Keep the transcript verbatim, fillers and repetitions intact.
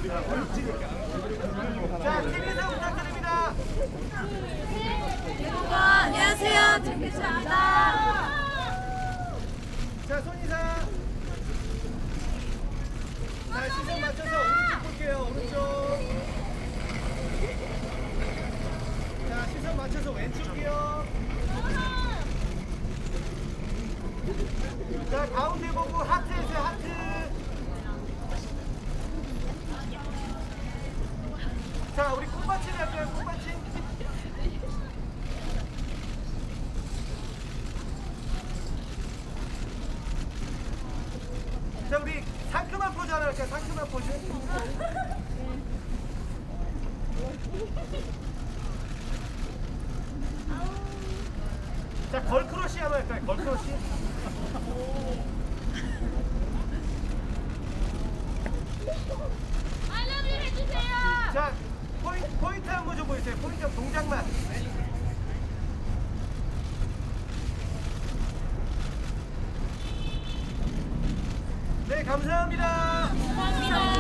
자, 팀에서 부탁드립니다. 여러분 안녕하세요. 김기수입니다. 자, 손이사. 자, 시선 맞춰서 오른쪽 볼게요. 오른쪽. 자, 시선 맞춰서 왼쪽이요. 자, 가운데 보고 하트 해주세요. 하트. 자, 우리 콩받침 할까요? 콩받침. 자, 우리 상큼한 포즈 하나 할까요? 상큼한 포즈. 자, 걸크러쉬 한번 할까요? 걸크러쉬. 알람을 해주세요. 자, 포인트, 포인트 한 번 좀 보여주세요. 포인트 동작만. 네, 감사합니다. 감사합니다.